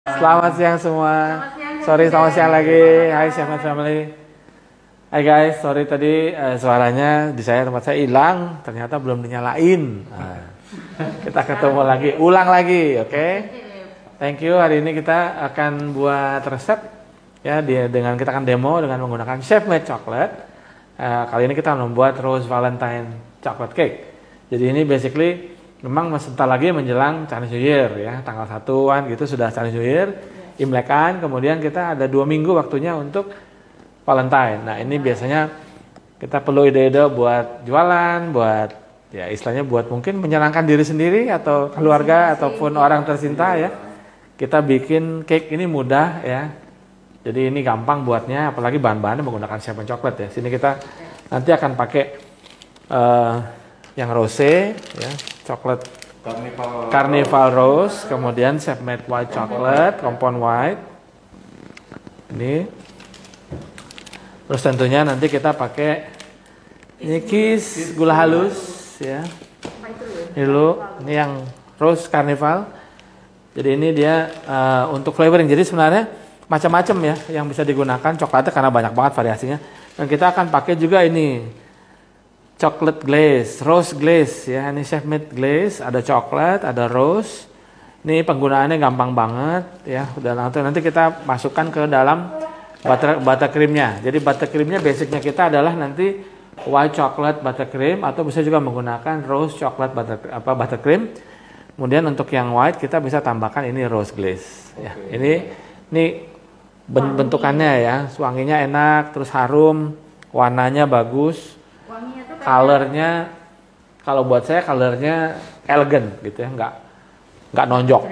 Selamat siang semua. Selamat siang lagi. Hai Chef Made Family. Hai guys, sorry tadi suaranya di tempat saya hilang, ternyata belum dinyalain. Kita ketemu lagi, ulang lagi, oke? Thank you. Hari ini kita akan buat resep ya, dengan kita akan demo dengan menggunakan Chef Made Chocolate. Kali ini kita membuat Rose Valentine Chocolate Cake. Jadi ini basically memang sebentar lagi menjelang Chinese New Year ya, tanggal 1-an gitu sudah Chinese New Year, Imlekan, kemudian kita ada 2 minggu waktunya untuk Valentine. Nah ini biasanya kita perlu ide-ide buat jualan, buat ya istilahnya buat mungkin menyenangkan diri sendiri atau keluarga ataupun orang tercinta ya. Kita bikin cake ini mudah ya, jadi ini gampang buatnya, apalagi bahan-bahannya menggunakan Chef Made Chocolate ya. Sini kita nanti akan pakai yang rose ya, coklat Carnival Rose, kemudian Chef Made White Chocolate, Compound White. Ini. Terus tentunya nanti kita pakai ini kiss gula halus ya. Ini dulu, ini yang Rose Carnival. Jadi ini dia untuk flavoring. Jadi sebenarnya macam-macam ya yang bisa digunakan coklatnya karena banyak banget variasinya. Dan kita akan pakai juga ini chocolate glaze, rose glaze ya. Ini Chef Made glaze, ada coklat, ada rose. Ini penggunaannya gampang banget ya. Udah nanti kita masukkan ke dalam buttercreamnya. Jadi buttercreamnya basicnya kita adalah nanti white chocolate buttercream atau bisa juga menggunakan rose chocolate buttercream. Kemudian untuk yang white kita bisa tambahkan ini rose glaze ya. Ini bentukannya ya, wanginya enak, terus harum, warnanya bagus. Colornya, kalau buat saya colornya elegan gitu ya, nggak nonjok.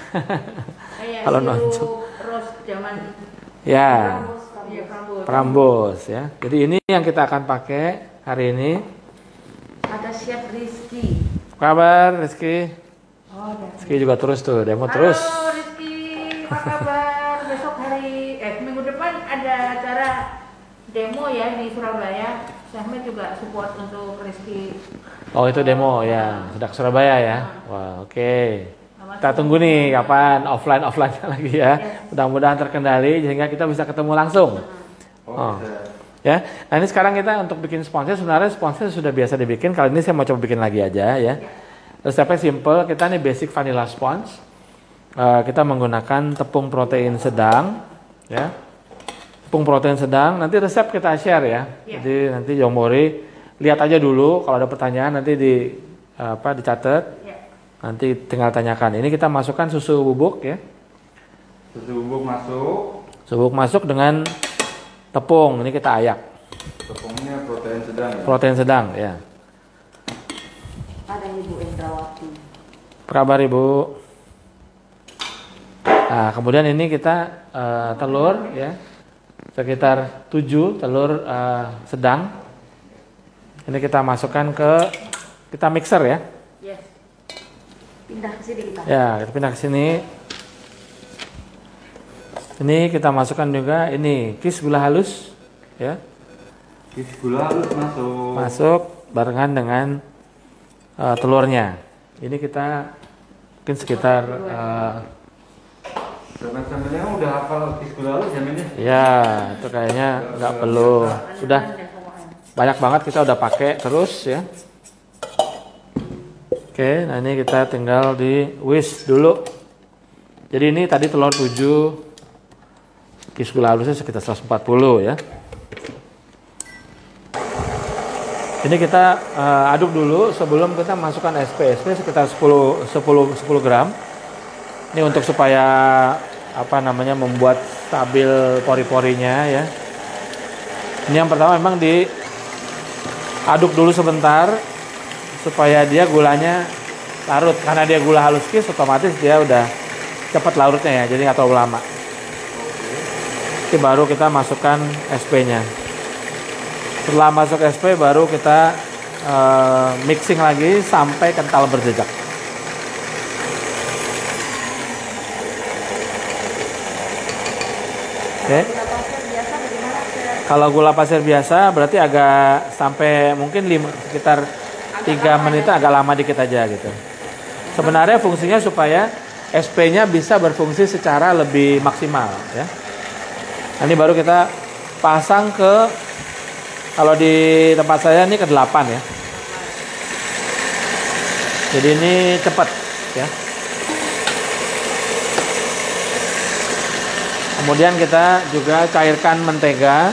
Kalau nonjok, rose zaman ya, Prambors ya. Jadi ini yang kita akan pakai hari ini. Ada Chef Rizky. Apa kabar Rizky? Oh, Rizky juga terus tuh, demo terus. Halo Rizky, apa kabar? Besok minggu depan ada acara demo ya di Surabaya. Saya juga support untuk Rizky. Oh itu demo ya, sudah ke Surabaya ya. Wah oke. Kita tunggu nih kapan offline lagi ya. Mudah-mudahan terkendali sehingga kita bisa ketemu langsung. Oh. Ya. Nah ini sekarang kita untuk bikin sponsor, sebenarnya sponsor sudah biasa dibikin. Kali ini saya mau coba bikin lagi aja ya. Resepnya simple. Kita nih basic vanilla sponge. Kita menggunakan tepung protein sedang ya. Tepung protein sedang, nanti resep kita share ya. Jadi nanti Yomori lihat aja dulu, kalau ada pertanyaan nanti dicatat. Nanti tinggal tanyakan. Ini kita masukkan susu bubuk ya. Susu bubuk masuk. Susu bubuk masuk dengan tepung. Ini kita ayak. Tepungnya protein sedang ya. Protein sedang ya. Ada Ibu Endrawati. Apa kabar Ibu? Nah, kemudian ini kita telur ya. Sekitar 7 telur sedang. Ini kita masukkan kita mixer ya. Yes. Pindah ke sini kita. Ya, kita pindah ke sini. Ini kita masukkan juga ini kiss gula halus ya. Kiss gula halus masuk. Masuk barengan dengan telurnya. Ini kita mungkin sekitar Teman-temannya udah hafal kiss gula halus jaminnya? ya, itu kayaknya nggak perlu. Sudah banyak banget kita udah pakai terus ya. Oke, nah ini kita tinggal di whisk dulu. Jadi ini tadi telur 7, kiss gula halusnya sekitar 140 ya. Ini kita aduk dulu sebelum kita masukkan SP sekitar 10 gram. Ini untuk supaya membuat stabil pori-porinya ya. Ini yang pertama memang diaduk dulu sebentar supaya dia gulanya larut, karena dia gula halus kiss otomatis dia udah cepat larutnya ya, jadi nggak terlalu lama. Ini baru kita masukkan SP-nya. Setelah masuk SP baru kita mixing lagi sampai kental berjejak. Oke. Kalau gula pasir biasa berarti agak sampai mungkin sekitar 3 menit agak lama dikit aja gitu. Sebenarnya fungsinya supaya SP-nya bisa berfungsi secara lebih maksimal ya. Nah, ini baru kita pasang ke, kalau di tempat saya ini ke 8 ya. Jadi ini cepat ya. Kemudian kita juga cairkan mentega.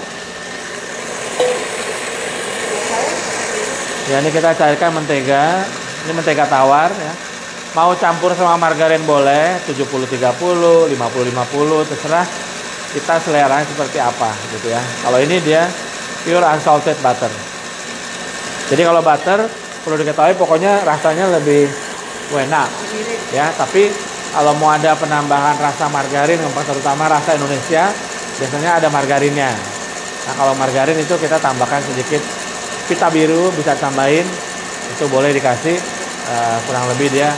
Ya, ini kita cairkan mentega. Ini mentega tawar ya. Mau campur sama margarin boleh, 70-30, 50-50, terserah kita selera seperti apa gitu ya. Kalau ini dia pure unsalted butter. Jadi kalau butter perlu diketahui pokoknya rasanya lebih enak ya, tapi kalau mau ada penambahan rasa margarin, yang terutama rasa Indonesia, biasanya ada margarinnya. Nah, kalau margarin itu kita tambahkan sedikit pita biru, bisa tambahin, itu boleh dikasih kurang lebih dia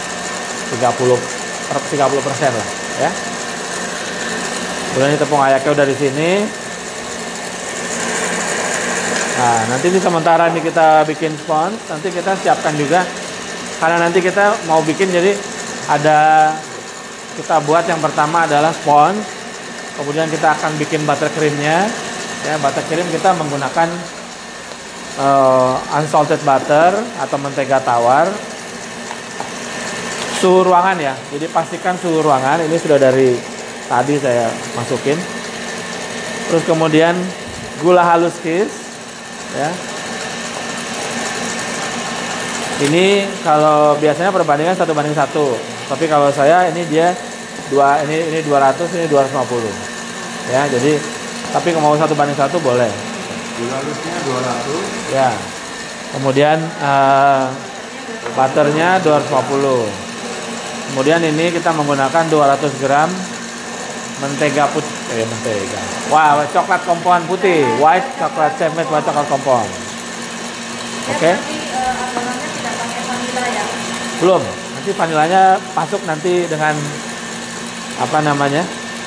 30% lah ya. Kemudian tepung ayaknya udah di sini. Nah, nanti di sementara ini kita bikin sponge, nanti kita siapkan juga karena nanti kita mau bikin, jadi ada, kita buat yang pertama adalah sponge, kemudian kita akan bikin buttercreamnya ya. Buttercream kita menggunakan unsalted butter atau mentega tawar, suhu ruangan ya. Jadi pastikan suhu ruangan, ini sudah dari tadi saya masukin. Terus kemudian gula halus kiss ya. Ini kalau biasanya perbandingan 1:1, tapi kalau saya ini dia ini 200, ini 250 ya. Jadi tapi kalau mau 1:1 boleh. Gula halusnya 200 ya. Kemudian butternya 250. Kemudian ini kita menggunakan 200 gram mentega putih, mentega. Wah, coklat kompon putih, white coklat cemmet, white coklat kompon. Oke. Adonannya tidak pakai vanila ya? Belum. Nanti vanilanya masuk nanti dengan apa namanya?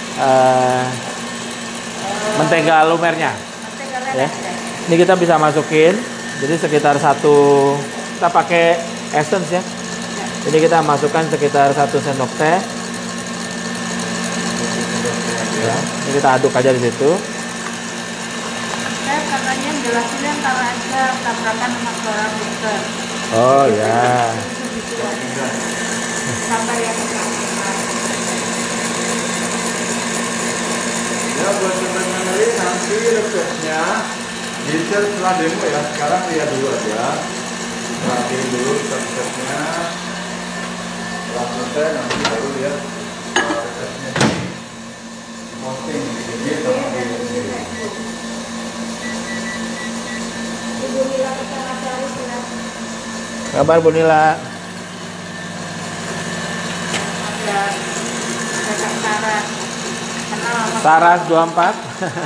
Mentega lumernya. Mentega Ya. leleh ya? Ini kita bisa masukin. Jadi sekitar kita pakai essence ya. Jadi kita masukkan sekitar 1 sendok teh. Ya, ini kita aduk aja di situ. Saya katanya jelasinnya antara aja tabrakan sama suara booster. Oh ya. Sabar ya. ya. Buat sobat family, nanti resepnya di-share setelah demo ya. Sekarang lihat dulu aja, perhatiin dulu resepnya. Setelah selesai nanti baru lihat resepnya di posting di sini sama di sini. Ibu Nila Kesana Sari silakan. Kabar Bu Nila. Ada Kak Saras. Kenal sama Saras 24. Saras.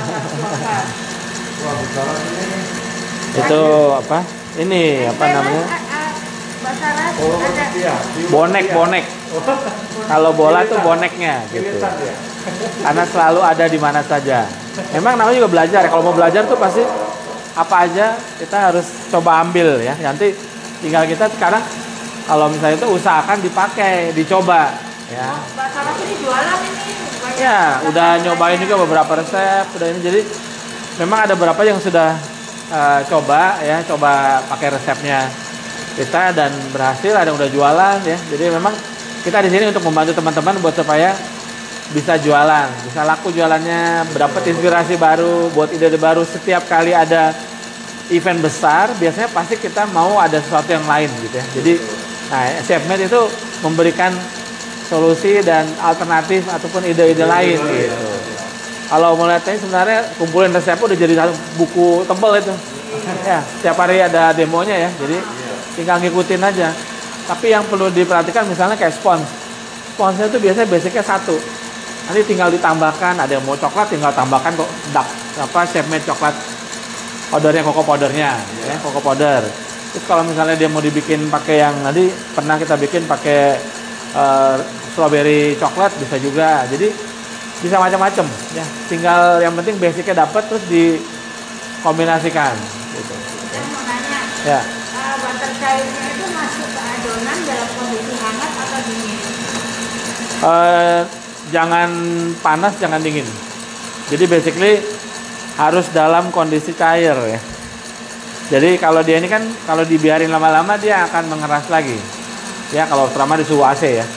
Wah, bicara ini. Itu apa? Ini apa namanya? Mbak Saras Oh, ada iya. Bonek. Kalau bola tuh boneknya gitu. Irisan ya. Karena selalu ada di mana saja. Memang namanya juga belajar ya. Kalau mau belajar tuh pasti apa aja kita harus coba ambil ya. Nanti tinggal kita sekarang kalau misalnya itu usahakan dipakai, dicoba ya. Mbak Saras ini jualan ini. Banyak Ya, udah nyobain juga beberapa resep, udah ini, jadi memang ada beberapa yang sudah coba pakai resepnya kita dan berhasil, ada yang udah jualan ya. Jadi memang kita di sini untuk membantu teman-teman buat supaya bisa jualan, bisa laku jualannya, mendapat inspirasi baru, buat ide baru. Setiap kali ada event besar, biasanya pasti kita mau ada sesuatu yang lain gitu ya. Jadi, nah, Chefmate itu memberikan solusi dan alternatif ataupun ide-ide lain gitu. Kalau mau lihat ini sebenarnya kumpulin resep udah jadi satu buku tebel itu. Ya, setiap hari ada demonya ya. Jadi tinggal ngikutin aja. Tapi yang perlu diperhatikan misalnya kayak spons. Sponsnya itu biasanya basicnya 1. Nanti tinggal ditambahkan, ada yang mau coklat tinggal tambahkan kok Chefmate coklat powdernya, cocoa powdernya, ya, cocoa powder. Terus kalau misalnya dia mau dibikin pakai yang tadi pernah kita bikin pakai strawberry coklat bisa juga. Jadi bisa macam-macam ya. Tinggal yang penting basicnya dapat terus dikombinasikan gitu. Saya mau nanya, Ya. butter cairnya itu masuk ke adonan dalam kondisi hangat atau dingin? Jangan panas, jangan dingin. Jadi basically harus dalam kondisi cair ya. Jadi kalau dia ini kan kalau dibiarin lama-lama dia akan mengeras lagi. Ya kalau terutama di suhu AC ya.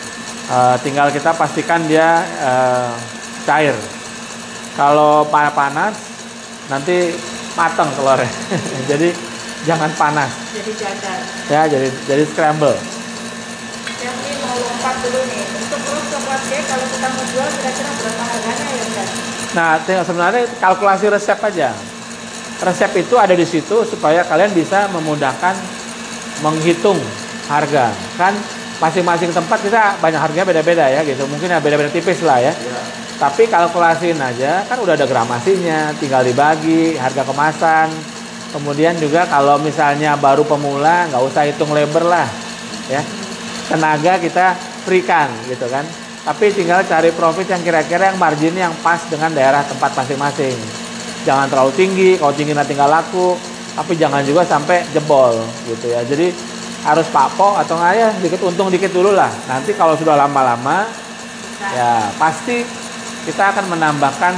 Tinggal kita pastikan dia cair. Kalau panas nanti mateng telurnya. Jadi jangan panas. Jadi jajar. Ya jadi scramble. Yang ini mau lompat dulu nih. Untuk terus coklat cake kalau kita mau jual kira-kira berapa harganya ya Ustaz? Nah, sebenarnya kalkulasi resep aja. Resep itu ada di situ supaya kalian bisa memudahkan menghitung harga. Kan masing-masing tempat kita banyak harganya beda-beda ya gitu. Mungkin ya beda-beda tipis lah ya. Tapi kalkulasiin aja, kan udah ada gramasinya, tinggal dibagi, harga kemasan. Kemudian juga kalau misalnya baru pemula, nggak usah hitung labor lah, ya. Tenaga kita freekan gitu kan. Tapi tinggal cari profit yang kira-kira yang margin yang pas dengan daerah tempat masing-masing. Jangan terlalu tinggi, kalau tinggi nanti nggak laku. Tapi jangan juga sampai jebol gitu ya. Jadi harus pakpo atau nggak ya sedikit untung dikit dulu lah. Nanti kalau sudah lama-lama, ya pasti kita akan menambahkan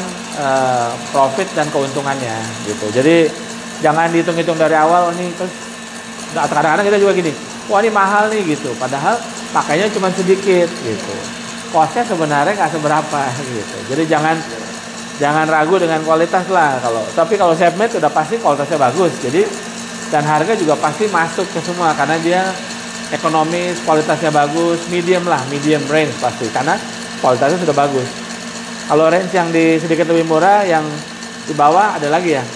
profit dan keuntungannya gitu. Jadi jangan dihitung-hitung dari awal nih terus kadang-kadang kita juga gini, wah ini mahal nih gitu. Padahal pakainya cuma sedikit gitu. Costnya sebenarnya nggak seberapa gitu. Jadi jangan ragu dengan kualitas lah tapi kalau self made udah pasti kualitasnya bagus. Jadi dan harga juga pasti masuk ke semua karena dia ekonomis, kualitasnya bagus, medium range pasti karena kualitasnya sudah bagus. Kalau range yang sedikit lebih murah yang di bawah ada lagi ya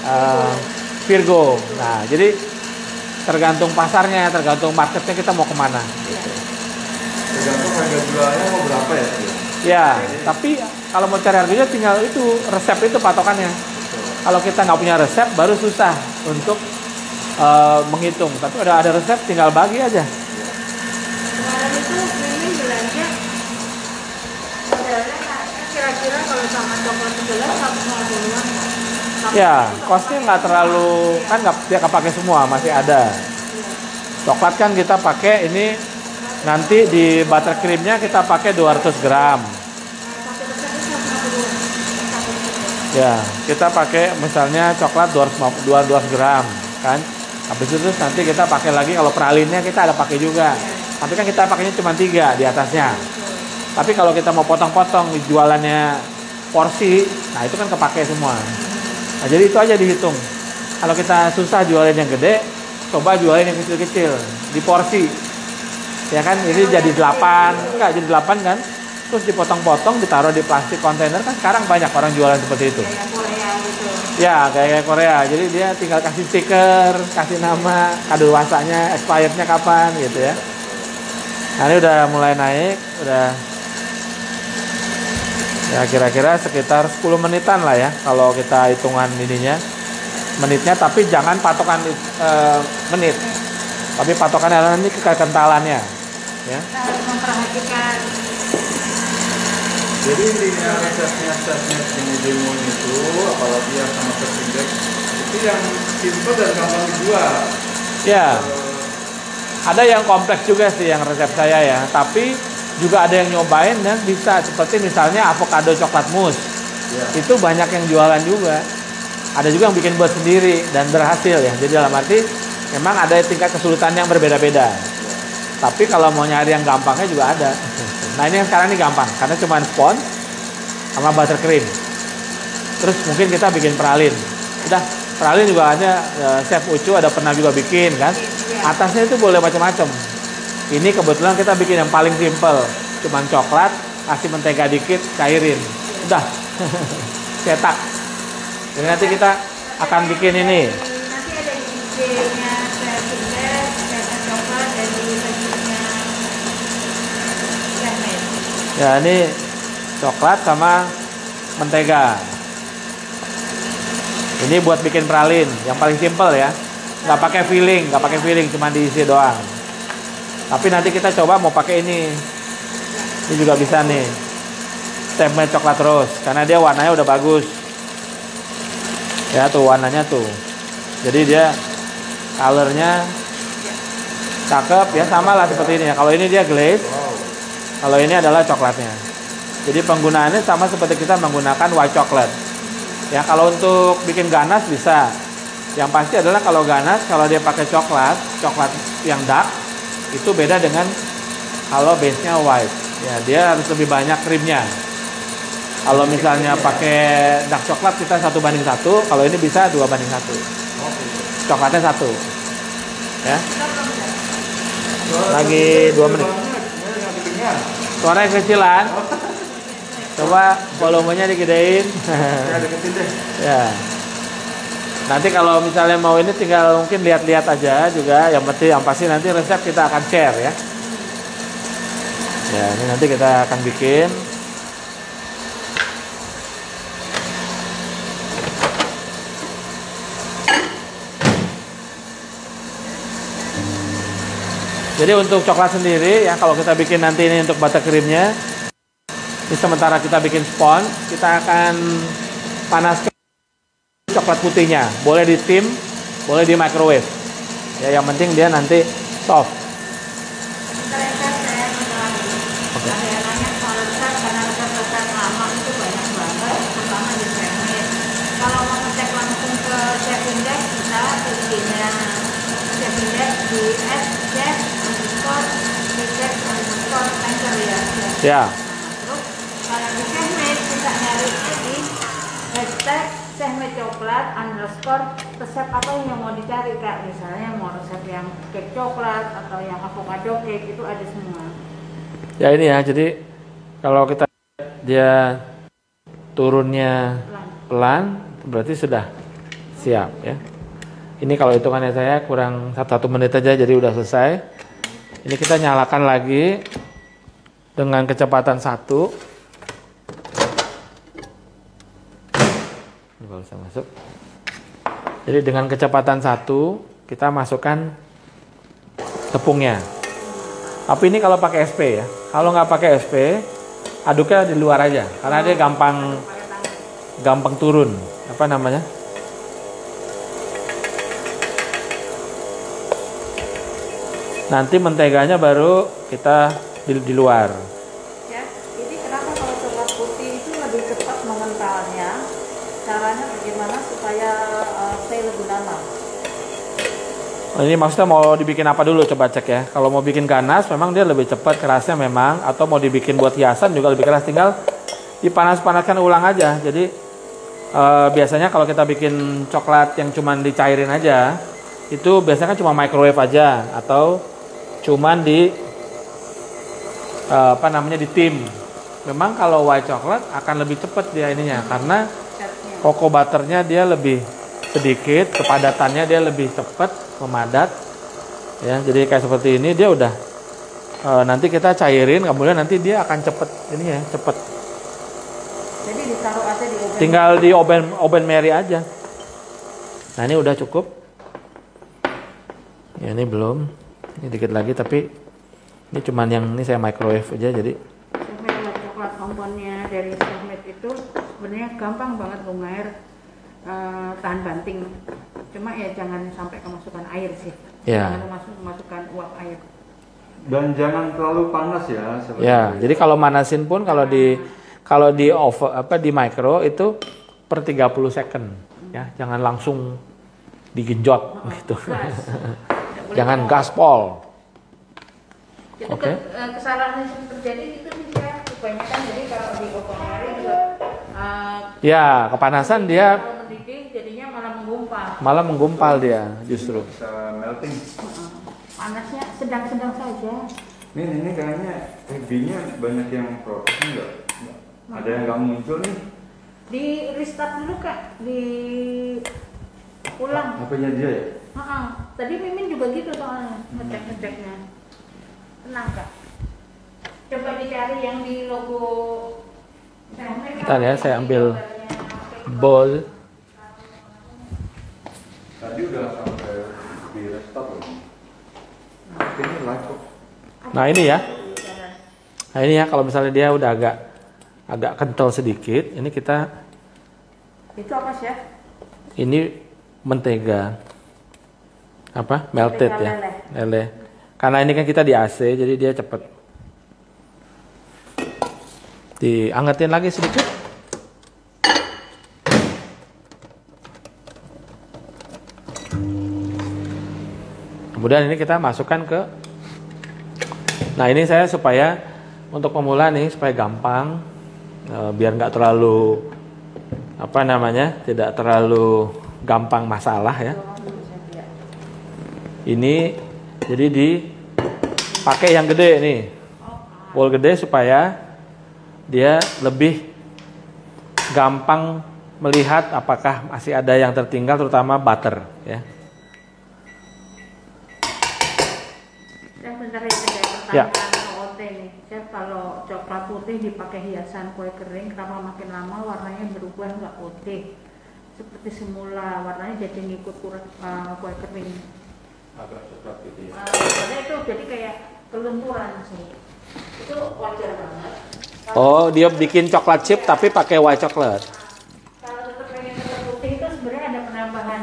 Virgo. Nah jadi tergantung pasarnya, tergantung marketnya kita mau kemana. Tergantung harga jualnya mau berapa ya? Ya, tapi kalau mau cari harganya tinggal itu resep itu patokannya. Kalau kita nggak punya resep baru susah untuk menghitung. Tapi udah ada resep tinggal bagi aja. Kemarin itu Mimin belanja modelnya kira-kira kalau sama coklat segelas 150-an. Ya, costnya nggak terlalu kan dia kepake semua masih ada. Coklat kan kita pakai ini nanti di buttercreamnya kita pakai 200 gram. Ya, kita pakai misalnya coklat 200 gram kan. Habis itu nanti kita pakai lagi kalau pralinnya kita ada pakai juga. Tapi kan kita pakainya cuma 3 di atasnya. Tapi kalau kita mau potong-potong jualannya porsi, nah itu kan kepake semua. Nah, jadi itu aja dihitung. Kalau kita susah jualin yang gede, coba jualin yang kecil-kecil di porsi. Ya kan, ini jadi 8, enggak jadi 8 kan? Terus dipotong-potong, ditaruh di plastik kontainer kan sekarang banyak orang jualan seperti itu. Kayak Korea gitu. Ya, kayak Korea. Jadi dia tinggal kasih stiker, kasih nama, kadaluarsanya, expirednya kapan gitu ya. Nah, ini udah mulai naik, udah ya kira-kira sekitar 10 menitan lah ya kalau kita hitungan ininya menitnya, tapi jangan patokan menit, tapi patokannya adalah ini kekentalannya ya. Kita harus memperhatikan. Jadi intinya resepnya ini demo itu apalagi yang sama terindeks itu yang simple dan gampang dijual. Ya, ada yang kompleks juga sih yang resep saya ya, tapi juga ada yang nyobain dan bisa seperti misalnya avocado coklat mousse. Itu banyak yang jualan juga. Ada juga yang bikin buat sendiri dan berhasil ya. Jadi dalam arti memang ada tingkat kesulitan yang berbeda-beda. Tapi kalau mau nyari yang gampangnya juga ada. Nah ini yang sekarang ini gampang karena cuma spons sama buttercream. Terus mungkin kita bikin pralin. Udah, pralin juga ada Chef Ucu ada pernah juga bikin kan. Atasnya itu boleh macam-macam. Ini kebetulan kita bikin yang paling simple, cuman coklat, kasih mentega dikit, cairin, udah, cetak. Jadi nanti kita akan bikin ini. Nanti ada IG-nya Chef Indes, Chef Coklat, dan di Facebook-nya Chef Med. Ya ini coklat sama mentega. Ini buat bikin pralin, yang paling simple ya, nggak pakai filling, cuma diisi doang. Tapi nanti kita coba mau pakai ini juga bisa nih, Chef Med coklat rose, karena dia warnanya udah bagus. Ya tuh warnanya tuh, jadi dia colornya cakep ya, sama lah seperti ini ya. Kalau ini dia glaze, Kalau ini adalah coklatnya. Jadi penggunaannya sama seperti kita menggunakan white chocolate. Ya, kalau untuk bikin ganas bisa. Yang pasti adalah kalau ganas, kalau dia pakai coklat yang dark itu beda dengan kalau base-nya white. Ya, dia harus lebih banyak krimnya. Kalau misalnya pakai dark coklat kita 1:1, kalau ini bisa 2:1. Coklatnya 1. Ya. Lagi 2 menit. Suaranya kecilan. Coba volumenya digedein. Ya. Nanti kalau misalnya mau ini tinggal mungkin lihat-lihat aja juga. Yang pasti nanti resep kita akan share ya. Ya, ini nanti kita akan bikin. Jadi untuk coklat sendiri ya, kalau kita bikin nanti ini untuk buttercreamnya, ini sementara kita bikin spons, kita akan panaskan coklat putihnya. Boleh di steam, boleh di microwave. Ya, yang penting dia nanti soft. Ada yang nanya soal resep, karena resep-resep lama itu banyak banget, terutama di Chefmade. Kalau mau ngecek langsung ke Chef Index, bisa IG-nya Chef Index di @chef_index_anchor ya. Ya. Terus kalau di Chefmade bisa nyarinya di #chefmadecoklat_ resep apa yang mau dicari Kak. Misalnya mau resep yang cake coklat atau yang avocado cake, itu ada semua. Ya ini ya, jadi kalau kita dia turunnya pelan, berarti sudah siap ya. Ini kalau hitungannya saya kurang 1 menit aja, jadi udah selesai. Ini kita nyalakan lagi dengan kecepatan 1. Ini kalau bisa masuk. Jadi dengan kecepatan 1 kita masukkan tepungnya. Tapi ini kalau pakai SP ya. Kalau nggak pakai SP, aduknya di luar aja, karena dia gampang turun. Apa namanya? Nanti menteganya baru kita di luar. Ya, ini kenapa kalau coklat putih itu lebih cepat mengentalnya? Caranya bagaimana supaya stay lebih lama? Ini maksudnya mau dibikin apa dulu, coba cek ya. Kalau mau bikin ganas memang dia lebih cepat kerasnya memang, atau mau dibikin buat hiasan juga lebih keras, tinggal dipanas-panaskan ulang aja. Jadi biasanya kalau kita bikin coklat yang cuman dicairin aja, itu biasanya kan cuma microwave aja atau cuman di di tim. Memang kalau white coklat akan lebih cepat dia ininya, karena cocoa butternya dia lebih sedikit, kepadatannya dia lebih cepat, memadat ya. Jadi kayak seperti ini dia udah nanti kita cairin, kemudian nanti dia akan cepet ini ya, cepet. Jadi ditaruh aja di oven. Tinggal di oven Mary aja. Nah ini udah cukup. Ya ini belum, ini dikit lagi, tapi ini cuman yang ini saya microwave aja. Jadi Chefmade coklat komponnya dari Chefmade itu sebenarnya gampang banget Bung Maher. Tahan banting, cuma ya jangan sampai kemasukan air sih. Ya. Jangan masukkan uap air. Dan jangan terlalu panas ya. ya, jadi kalau manasin pun kalau di oven di micro itu per 30 second ya, jangan langsung digenjot gitu. Jangan gaspol. Itu Oke. kesalahan yang terjadi itu bisa kebanyakan, jadi kalau di oven Mary juga Ya, kepanasan dia kalau mendidih jadinya malah malah menggumpal dia justru. Bisa melting. Panasnya sedang-sedang saja. Ini kayaknya eggnya banyak yang protes enggak? Ada yang nggak muncul nih? Di restart dulu Kak, di ulang. Apa-nya dia ya? Tadi Mimin juga gitu soalnya ngeceknya. Tenang Kak. Coba dicari yang di logo. Bentar ya, saya ambil bowl. Tadi udah sampai di restart loh. Ini live kok. Nah ini ya. Nah ini ya, kalau misalnya dia udah agak kental sedikit, ini kita Itu apa Chef? ini mentega melted Mentega ya, lele. Karena ini kan kita di AC, jadi dia cepet. Diangetin lagi sedikit. Kemudian ini kita masukkan ke. Nah ini saya supaya untuk pemula nih supaya gampang, biar nggak terlalu apa namanya, tidak terlalu gampang masalah ya. Ini jadi dipakai yang gede nih, bowl gede supaya dia lebih gampang melihat apakah masih ada yang tertinggal, terutama butter ya. Saya bentar ya, Ya. pertanyaan OOT nih. Chef, kalau coklat putih dipakai hiasan kue kering, kenapa makin lama warnanya berubah nggak putih? Seperti semula, warnanya jadi ngikut kue kering. Agak coklat gitu ya. Karena itu jadi kayak kelumpuran sih. Itu wajar banget. Oh, dia bikin coklat chip tapi pakai white chocolate. Kalau tetap pengen tetap putih itu sebenarnya ada penambahan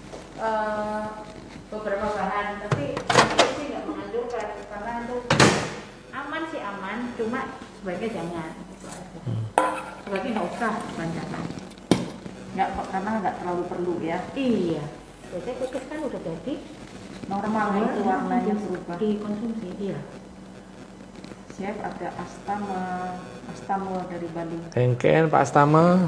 beberapa bahan, tapi itu sih nggak menganjurkan karena itu aman sih aman, cuma sebaiknya jangan. Sebaiknya nggak usah kebanyakan. Nggak, karena nggak terlalu perlu ya. Iya. Biasanya cookies kan udah jadi normal itu warnanya berubah. Dikonsumsi iya. Chef ada Astama dari Bandung. Kengken Pak Astama.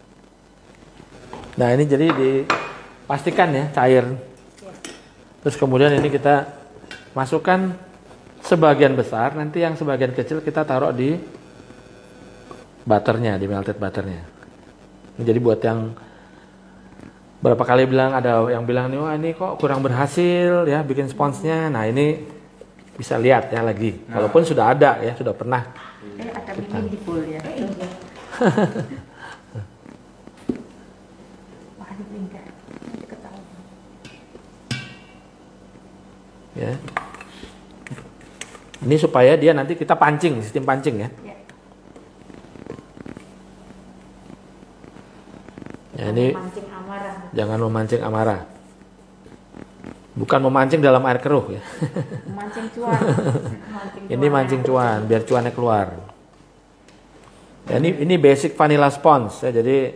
Nah ini jadi dipastikan ya cair. Terus kemudian ini kita masukkan sebagian besar, nanti yang sebagian kecil kita taruh di butternya, di melted butternya. Jadi buat yang berapa kali bilang, ada yang bilang nih, wah ini kok kurang berhasil ya bikin sponsnya. Nah ini bisa lihat ya lagi, walaupun sudah ada ya, sudah pernah. Ada mimin di bowl ya. Iya. Wah, ini pindah. Ketahuan. Ya. Ini supaya dia nanti kita pancing, sistem pancing ya. Ya. Ya ini Mancing amarah. jangan memancing amarah. Bukan memancing dalam air keruh ya. Mancing cuan. Ini mancing cuan, biar cuannya keluar. Ya, ini basic vanilla sponge ya, jadi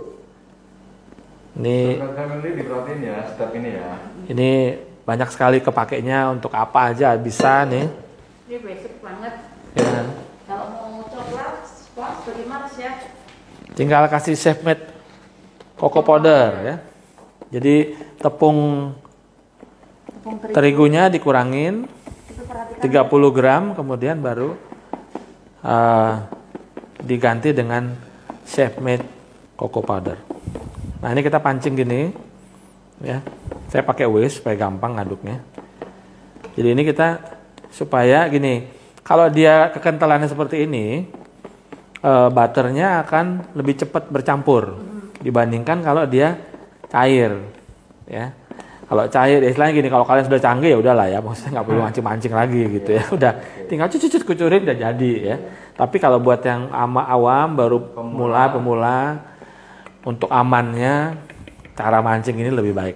ini Coklat family diperhatiin ya, step ini ya. ini banyak sekali kepakainya untuk apa aja bisa nih. Ini basic banget. Ya. Kalau mau coklat, spons bagaimana chef? Tinggal kasih chef made cocoa powder ya. Jadi tepung terigunya dikurangin Itu perhatikan 30 gram, kemudian baru diganti dengan chef made cocoa powder. Nah ini kita pancing gini ya. Saya pakai whisk supaya gampang ngaduknya. Jadi ini kita supaya gini, kalau dia kekentalannya seperti ini, butternya akan lebih cepat bercampur dibandingkan kalau dia cair ya. Kalau cair, istilahnya gini, kalau kalian sudah canggih ya udahlah ya, maksudnya nggak perlu mancing-mancing lagi gitu ya. Udah tinggal cucut kucurin udah jadi ya. Tapi kalau buat yang awam baru pemula, untuk amannya cara mancing ini lebih baik.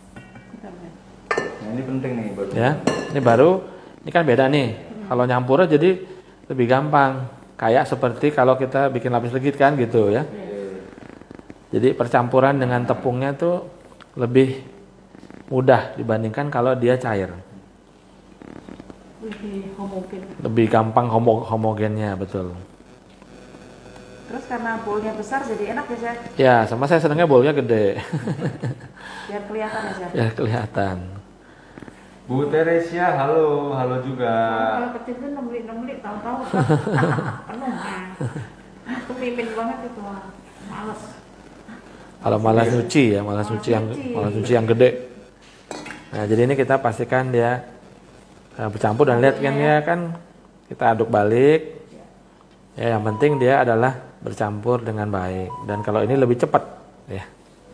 Nah, ini penting nih baru. Ya, ini baru, ini kan beda nih. Kalau nyampurnya jadi lebih gampang. Kayak seperti kalau kita bikin lapis legit kan gitu ya. Jadi percampuran dengan tepungnya tuh lebih mudah dibandingkan kalau dia cair. lebih homogen. Lebih gampang homogennya, betul. Terus karena bowlnya besar jadi enak ya chef? Ya, sama saya senangnya bowlnya gede. Biar kelihatan ya chef? Ya, kelihatan. Bu Teresia, halo, halo juga. Kalau kecil tuh 6 menit tahu-tahu penuh. Aku mimpin banget itu, males. Kalau malas nyuci ya, malas nyuci yang gede. Nah, jadi ini kita pastikan dia bercampur dan lihat kan ya kan kita aduk balik. Ya, yang penting dia adalah bercampur dengan baik. Dan kalau ini lebih cepat ya.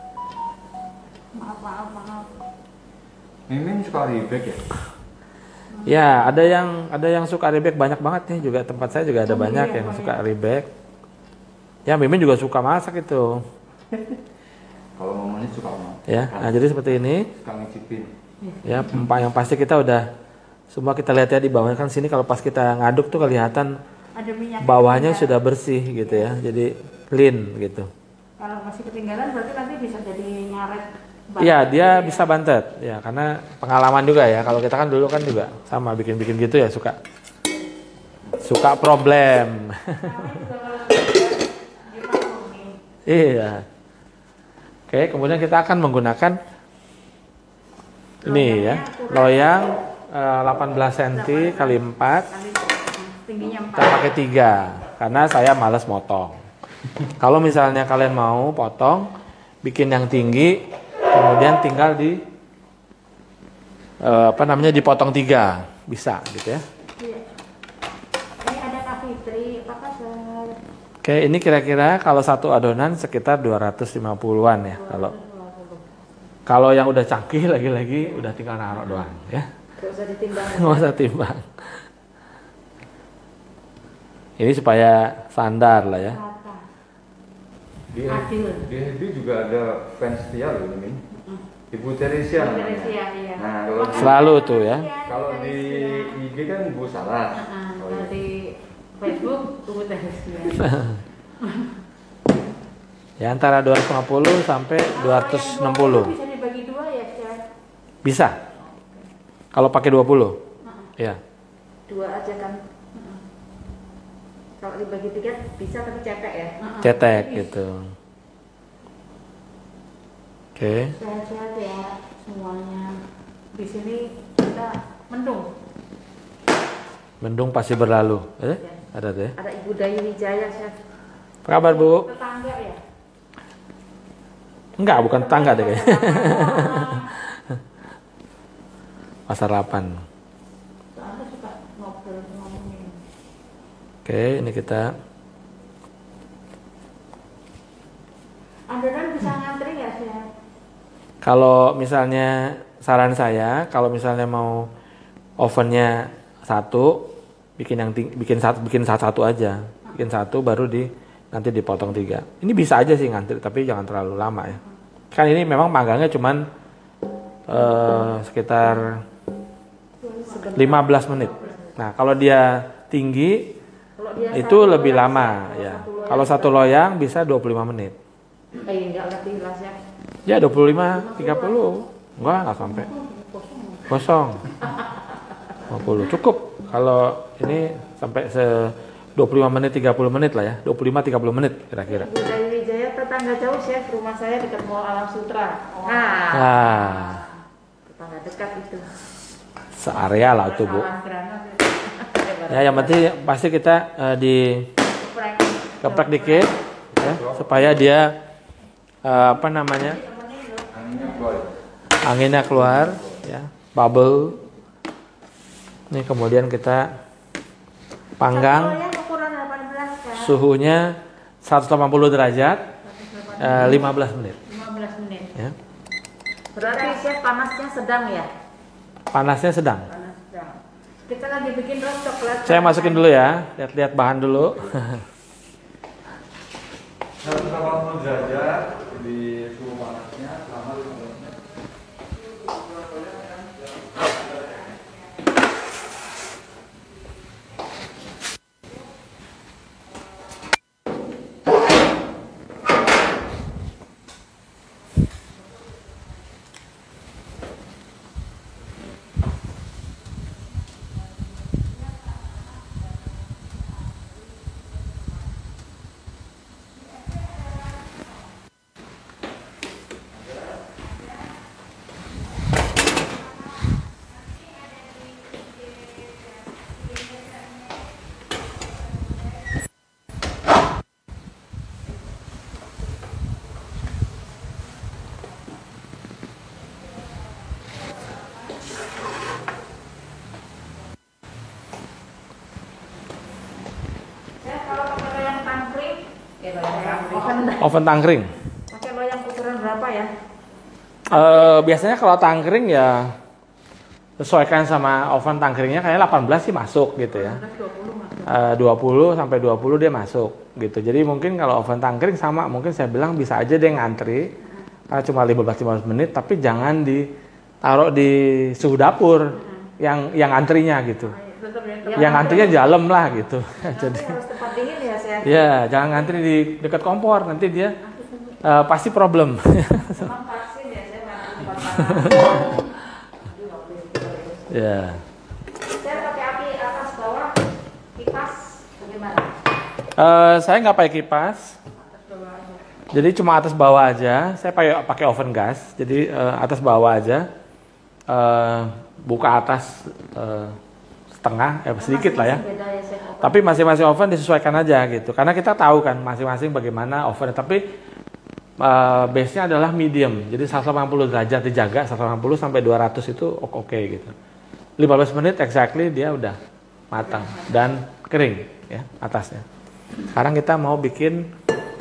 Maaf. Mimin suka rebek ya? Ya, ada yang suka rebek banyak banget nih, juga tempat saya juga ada banyak yang suka rebek. Ya, Mimin juga suka masak itu. Kalau mamanya suka mau. Ya, nah jadi seperti ini. Suka ngicipin. Ya, yang pasti kita udah semua kita lihat ya di bawahnya kan sini, kalau pas kita ngaduk tuh kelihatan ada minyak. bawahnya sudah bersih gitu ya, jadi clean gitu. Kalau masih ketinggalan berarti nanti bisa jadi ngaret. Iya, dia bisa bantet ya, karena pengalaman juga ya. Kalau kita kan dulu kan juga sama bikin-bikin gitu ya, suka problem. Iya. Oke, kemudian kita akan menggunakan ini ya, loyang 18 cm kali 4. Tingginya 4. Kita pakai 3 karena saya malas motong. Kalau misalnya kalian mau potong, bikin yang tinggi, kemudian tinggal dipotong 3, bisa gitu ya. Iya. Ini ada Kak Fitri, apa Sar? Oke, ini kira-kira kalau satu adonan sekitar 250-an ya. Kalau yang udah canggih lagi-lagi udah tinggal naruh doang ya. Gak usah ditimbang. Nggak usah timbang. Ini supaya standar lah ya. Adil. Di FB juga ada fans setia loh ini. Ibu Teresia. Ibu Teresia, iya. Nah, kalau Selalu tuh ya. kalau di IG kan Bu Salah. Kalau di Facebook Ibu Teresia. Ya antara 250 sampai 260. Bisa dibagi 2 ya, Chef? Bisa. Kalau pakai 20. Ya. 2 aja kan. Kalau dibagi 3 bisa tapi cetek ya. Cetek gitu. Oke. Sehat-sehat ya semuanya. Di sini kita mendung. Mendung pasti berlalu. Ya. Ada tuh ya. Ada Ibu Dayu Wijaya, Chef. Apa kabar, Bu? Tetangga ya? Enggak, bukan tetangga deh kayaknya. Pasar 8. Soalnya suka ngobrol ngomongin. Oke, ini kita Adonan bisa ngantri ya, Chef? kalau misalnya saran saya, kalau misalnya mau ovennya 1, bikin satu aja. Bikin 1 baru nanti dipotong 3. Ini bisa aja sih ngantri, tapi jangan terlalu lama ya. Kan ini memang panggangnya cuman sekitar 15 menit. Nah, kalau dia tinggi itu lebih lama ya. Kalau satu loyang bisa 25 menit. Enggak ngerti lah, Chef. Ya 25, 30. Enggak sampai. Kosong. 50 cukup. Kalau ini sampai 25 menit, 30 menit lah ya. 25-30 menit kira-kira. Ibu Dayu Wijaya tetangga jauh, Chef. Rumah saya dekat Mall Alam Sutra. Nah, Tetangga dekat itu. searea lah tuh, Bu. Alam Granat. Ya, yang penting pasti kita keprek dikit ya, supaya dia anginnya keluar ya, bubble. Ini kemudian kita panggang suhunya 180 derajat 15 menit. 15 menit. Ya. Berarti Chef panasnya sedang ya? Panasnya sedang. Panas sedang. Kita lagi bikin roti coklat. Saya masukin dulu ya, lihat-lihat bahan dulu. 180 derajat di suhu panasnya selama 15 menit. Oven tangkring. Pakai loyang ukuran berapa ya? Biasanya kalau tangkring ya sesuaikan sama oven tangkringnya, kayaknya 18 sih masuk gitu ya. 20 sampai 20 dia masuk gitu. Jadi mungkin kalau oven tangkring sama, mungkin saya bilang bisa aja deh ngantri. Karena cuma 15 menit, tapi jangan ditaruh di suhu dapur yang antrinya gitu. Tetap yang ngantrinya dalam lah gitu. Jadi harus tempat dingin ya, Chef. ya jangan ngantri di dekat kompor, nanti dia pasti problem. Emang vaksin ya, Chef, tempat panas. Ya. Saya pakai api atas bawah, kipas bagaimana? Saya nggak pakai kipas. Atas bawah aja. Jadi cuma atas bawah aja. Saya pakai oven gas. Jadi atas bawah aja. Buka atas setengah, sedikit lah ya. Beda ya, Chef. Tapi masing-masing oven disesuaikan aja gitu. Karena kita tahu kan masing-masing bagaimana oven. Tapi base-nya adalah medium. Jadi 180 derajat dijaga, 180 sampai 200 itu oke gitu. 15 menit exactly dia udah matang dan kering ya atasnya. Sekarang kita mau bikin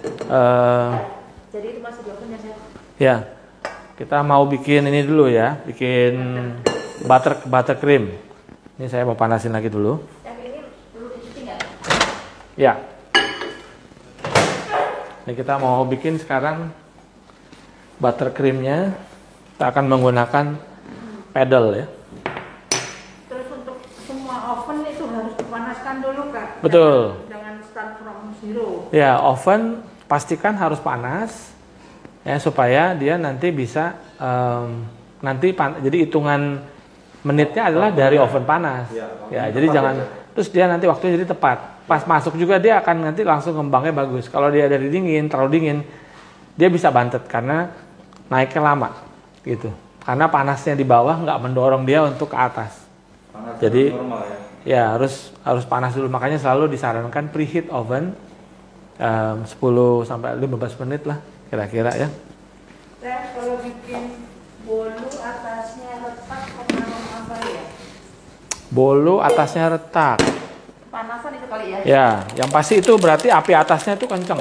Jadi itu masih di oven ya, Chef? ya. Kita mau bikin ini dulu ya, bikin butter cream. Ini saya mau panasin lagi dulu. Yang ini perlu dicuci nggak? Ya. Ini kita mau bikin sekarang butter creamnya. Kita akan menggunakan pedal ya. Terus untuk semua oven itu harus dipanaskan dulu, Kak? Betul. Jangan start from zero. Ya, oven pastikan harus panas ya supaya dia nanti bisa jadi hitungan menitnya adalah dari oven panas. Ya, jadi jangan terus dia nanti waktunya jadi tepat. Pas masuk juga dia akan nanti langsung ngembangnya bagus. Kalau dia dari dingin, terlalu dingin, dia bisa bantet karena naiknya lama gitu. Karena panasnya di bawah nggak mendorong dia untuk ke atas. Panas Jadi normal ya ya. harus panas dulu. Makanya selalu disarankan preheat oven 10 sampai 15 menit lah kira-kira ya. Saya kalau bikin bolu atasnya retak apa ya? Bolu atasnya retak. Panasan itu kali ya? Ya, yang pasti itu berarti api atasnya itu kenceng.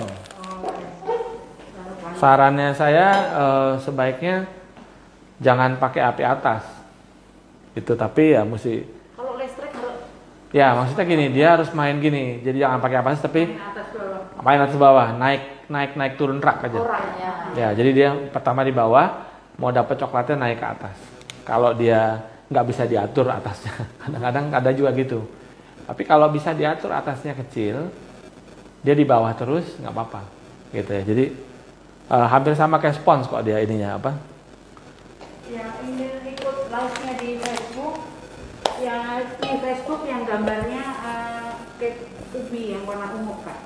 Sarannya saya sebaiknya jangan pakai api atas. Itu tapi ya mesti. Kalau listrik Ya maksudnya gini, dia harus main gini. Jadi jangan pakai api atas tapi atas bawah. main atas bawah, naik turun rak aja. Orangnya. Ya, jadi dia pertama di bawah, mau dapat coklatnya naik ke atas. Kalau dia nggak bisa diatur atasnya, kadang-kadang ada juga gitu. Tapi kalau bisa diatur atasnya kecil, dia di bawah terus nggak apa-apa, gitu ya. Jadi hampir sama kayak spons kok dia ininya apa? Ya ini ikut live-nya di Facebook. Yang di Facebook yang gambarnya cake ubi yang warna ungu, Kak.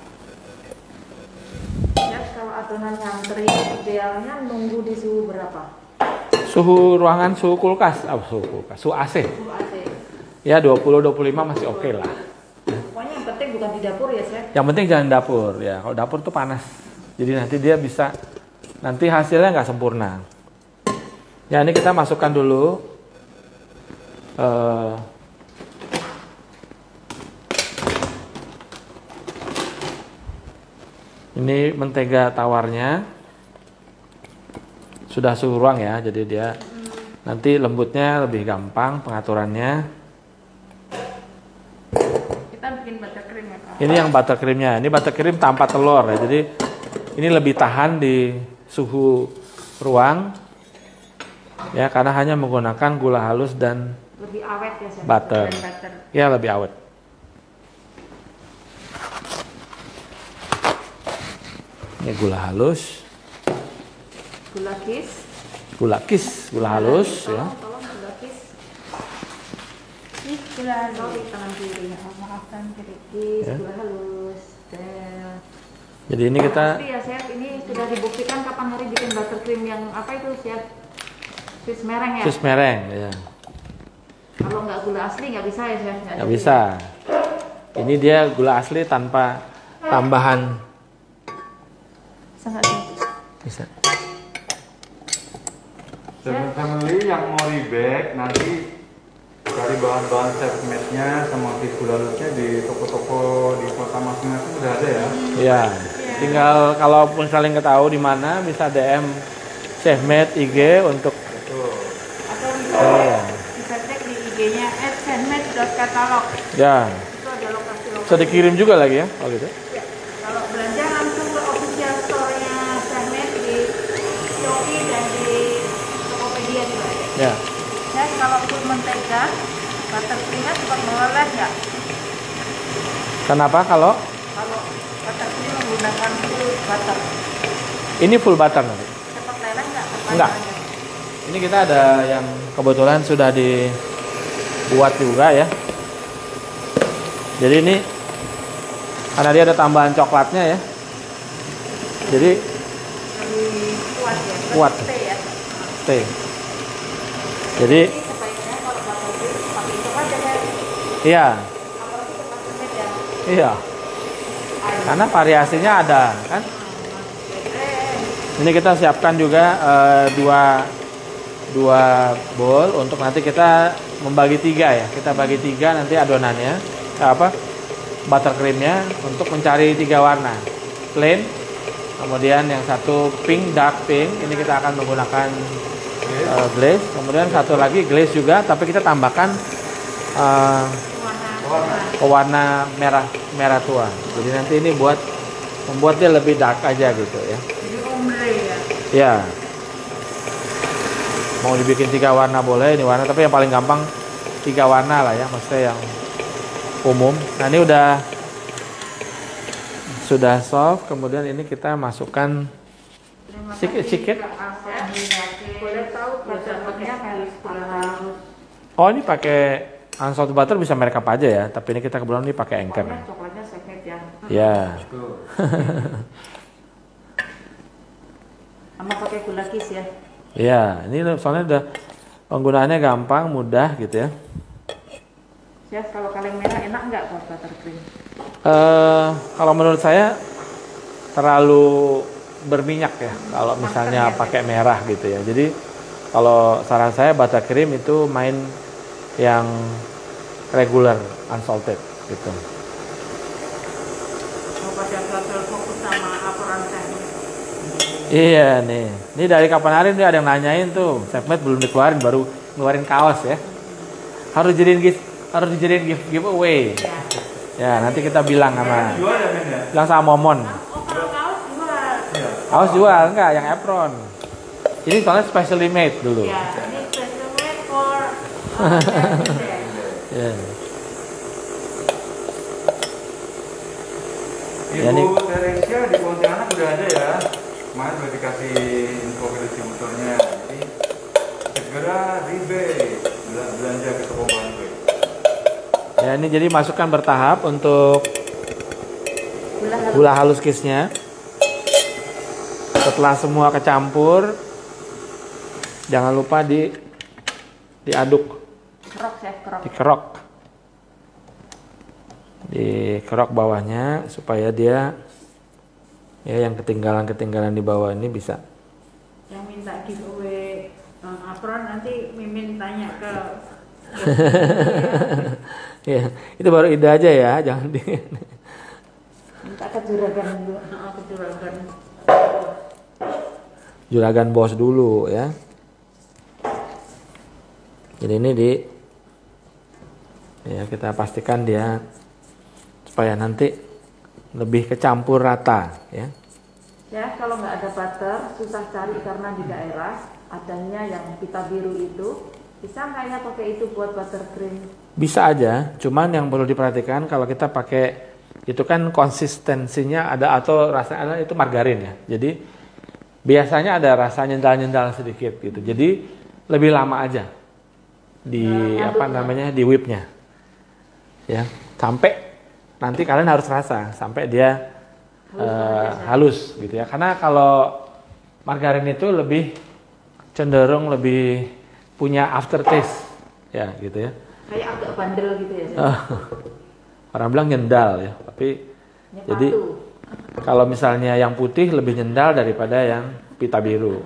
Ya, kalau adonan santri idealnya nunggu di suhu berapa? Suhu ruangan, suhu kulkas, suhu AC. Suhu AC. Ya 20-25 masih oke lah. Pokoknya yang penting bukan di dapur ya, Chef. Yang penting jangan dapur ya. Kalau dapur tuh panas. Jadi nanti dia bisa nanti hasilnya nggak sempurna. Ya ini kita masukkan dulu. Ini mentega tawarnya sudah suhu ruang ya. Jadi dia nanti lembutnya lebih gampang pengaturannya. Kita bikin butter cream ya, Kak. Ini yang butter creamnya. Ini butter cream tanpa telur ya. Jadi ini lebih tahan di suhu ruang ya karena hanya menggunakan gula halus dan Lebih awet ya, Chef. butter. Dan butter. Ya lebih awet. Ini gula halus, Gula kis. gula halus ya. Tolong gula kis. Ini gula halus di tangan kiri. Maafkan kiri. Kis, Ya. gula halus. Jadi ini kita Pasti ya, Chef. Ini sudah dibuktikan kapan hari bikin butter cream yang apa itu, Chef? Sus mereng ya? sus mereng ya. Kalau nggak gula asli nggak bisa ya, Chef? Nggak bisa. Ini dia gula asli tanpa tambahan. Sangat Bisa. Family yang mau rebake nanti dari bahan-bahan self-made-nya sama gula halusnya di toko-toko di kota masing-masing sudah ada ya. Ya. Tinggal kalaupun saling ketahui di mana bisa DM Chefmade IG untuk Betul. atau ya. bisa cek di IG-nya @handmade.catalog. Ya. Itu ada lokasi-lokasi. Bisa dikirim juga lagi ya. Oh gitu. Ya, kalau belanja langsung ke official store-nya Handmade di Shopee dan di Tokopedia juga ada. Ya. Dan kalau untuk mentega, butter cream-nya cepat meleleh nggak? Kenapa kalau Kalau buttercream menggunakan full butter. ini full butter nanti? Cepat leleh nggak? Enggak. Ini kita ada yang kebetulan sudah dibuat juga ya. Jadi ini karena dia ada tambahan coklatnya ya. Jadi Lebih kuat ya. Kuat. Stay ya. stay. Jadi Jadi sebaiknya kalau buttercream pakai coklat ya. iya, Apalagi coklat semut ya. iya. Karena variasinya ada kan. Ini kita siapkan juga dua bowl untuk nanti kita membagi 3 ya. Kita bagi 3 nanti adonannya buttercreamnya untuk mencari 3 warna plain, kemudian yang satu pink, dark pink, ini kita akan menggunakan glaze, kemudian satu lagi glaze juga tapi kita tambahkan warna merah tua. Jadi nanti ini membuat dia lebih dark aja gitu ya. Jadi ombre ya. Ya. Mau dibikin 3 warna boleh, ini warna, tapi yang paling gampang 3 warna lah ya, maksudnya yang umum. Nah, ini sudah soft, kemudian ini kita masukkan sedikit. Boleh tahu butternya harus halus. Oh, ini pakai unsalted butter bisa merek apa aja ya, tapi ini kita kebetulan ini pakai Anchor. Pokoknya coklatnya sehat ya. Ya. Sama pakai gula kis ya. Ya, ini soalnya udah penggunaannya gampang, mudah gitu ya. Chef, kalau kaleng merah enak nggak buat buttercream? Kalau menurut saya terlalu berminyak ya kalau misalnya pakai merah gitu ya. Jadi kalau saran saya buttercream itu main yang regular unsalted gitu. Mau pada gagal fokus sama laporan saya. Iya nih, ini dari kapan hari nih ada yang nanyain tuh, Chef Matt belum dikeluarin, baru ngeluarin kaos ya. Harus dijadiin giveaway. Ya nanti kita bilang sama, bilang sama Momon. Oh, kalau kaos jual. Kaos jual enggak, yang apron. Ini soalnya specially made dulu. Ya, ini special made for Ya. Ibu Teresia di Pontianak udah ada ya. Kemarin udah dikasih info ke distributornya. Jadi segera rebate belanja ke toko Bantu. Ya ini jadi masukkan bertahap untuk gula halus kisnya. Setelah semua kecampur, jangan lupa diaduk, kerok chef, kerok. dikerok bawahnya supaya dia ya yang ketinggalan di bawah ini bisa. Yang minta giveaway apron nanti Mimin tanya ke Ya, itu baru ide aja ya, jangan minta ke juragan dulu. Ke juragan. juragan bos dulu ya. Jadi ini ya kita pastikan dia supaya nanti lebih kecampur rata ya. Ya, kalau nggak ada butter susah cari karena di daerah adanya yang pita biru itu. Bisa nggak ya pakai itu buat buttercream? Bisa aja, cuman yang perlu diperhatikan kalau kita pakai itu kan konsistensinya ada atau rasanya itu margarin ya. Jadi biasanya ada rasa nyendal-nyendal sedikit gitu. Jadi lebih lama aja di di whipnya. Ya, sampai nanti kalian harus rasa sampai dia halus gitu ya. Karena kalau margarin itu lebih cenderung lebih punya aftertaste ya gitu ya. Kayak agak bandel gitu ya. Orang bilang nyendal ya, tapi jadi kalau misalnya yang putih lebih nyendal daripada yang pita biru.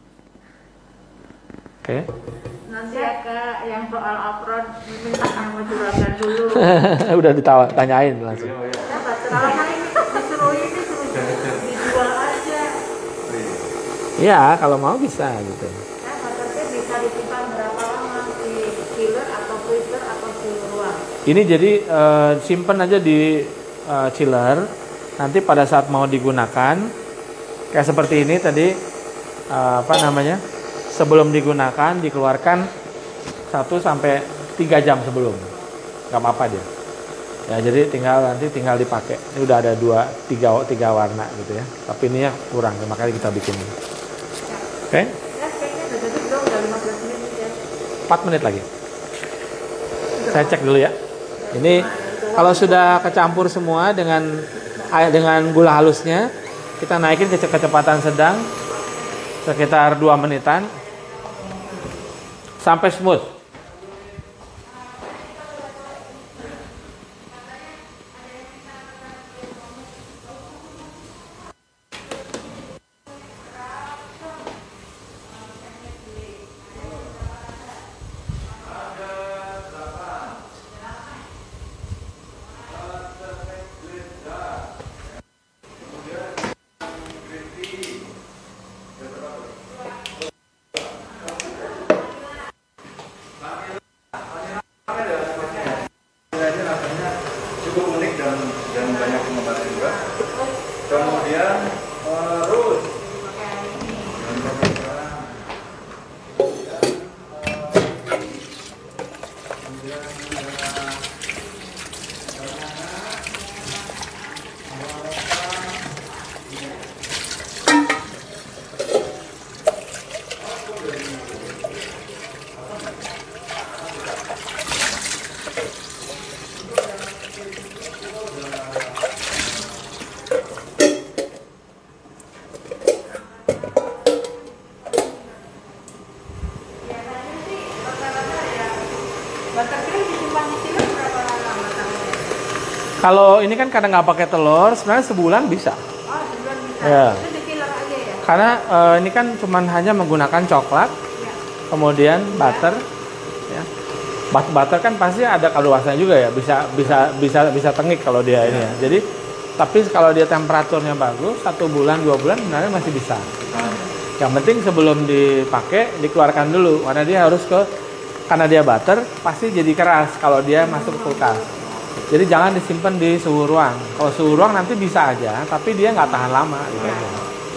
Oke. Nanti ya Kak, yang soal apron Mimin tanya sama juragan dulu. Udah tanyain langsung. Ya, kalau kali ini disuruh dijual aja. Iya, kalau mau bisa gitu. Ya, buttercream bisa disimpan berapa lama di chiller atau freezer atau suhu ruang? Ini jadi simpen aja di chiller. Nanti pada saat mau digunakan, kayak seperti ini tadi, sebelum digunakan dikeluarkan 1 sampai 3 jam sebelum, nggak apa-apa dia. Ya, jadi nanti tinggal dipakai. Ini udah ada tiga warna gitu ya. Tapi ini ya kurang, makanya kita bikin. Oke? Kayaknya udah jadi belum, udah 15 menit ya. 4 menit lagi. Saya cek dulu ya. Ini kalau sudah kecampur semua dengan gula halusnya, kita naikin ke kecepatan sedang sekitar 2 menitan sampai smooth. Cukup unik dan banyak penggemar juga. Kemudian terus Buttercream disimpan di sini berapa lama tahunya? Kalau ini kan karena nggak pakai telur, sebenarnya sebulan bisa. Oh, sebulan bisa. Ya. Itu di filler aja ya? Karena ini kan cuman hanya menggunakan coklat, Ya. kemudian butter, ya. Butter kan pasti ada kadaluarsanya juga ya, bisa tengik kalau dia ini ya. Jadi, tapi kalau dia temperaturnya bagus, 1 bulan 2 bulan sebenarnya masih bisa. Yang penting sebelum dipakai dikeluarkan dulu, karena dia harus karena dia butter pasti jadi keras kalau dia masuk ke kulkas. Jadi jangan disimpan di suhu ruang. Kalau suhu ruang nanti bisa aja, tapi dia nggak tahan lama gitu aja.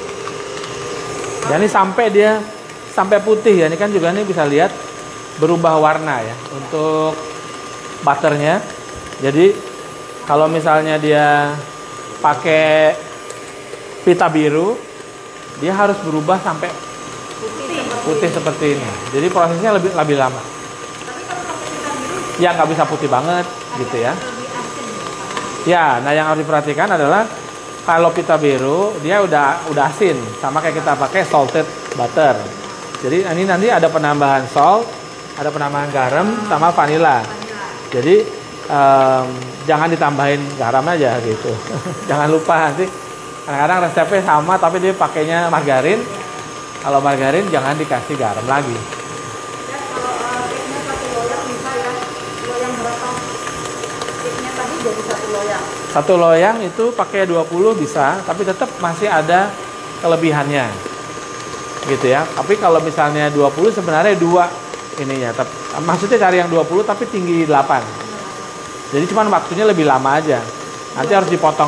Dan ini sampai putih ya. Ini kan juga nih bisa lihat berubah warna ya untuk butternya. Jadi kalau misalnya dia pakai pita biru, dia harus berubah sampai putih seperti ini. Jadi prosesnya lebih lama. Tapi kalau pakai pita biru, Ya nggak bisa putih banget gitu ya. lebih asin ya? Ya, nah yang harus diperhatikan adalah kalau pita biru dia udah asin, sama kayak kita pakai salted butter. Jadi ini nanti ada penambahan salt, ada penambahan garam sama vanilla. Jadi jangan ditambahin garam aja gitu. Jangan lupa nanti kadang-kadang resepnya sama tapi dia pakainya margarin. Kalau margarin jangan dikasih garam lagi. Ya, kalau cake-nya 1 loyang bisa ya? Loyang berapa? Cake-nya tadi jadi 1 loyang. 1 loyang itu pakai 20 bisa, tapi tetap masih ada kelebihannya. Gitu ya. Tapi kalau misalnya 20 sebenarnya 2 ininya. Maksudnya cari yang 20 tapi tinggi 8. Jadi cuman waktunya lebih lama aja. Nanti harus dipotong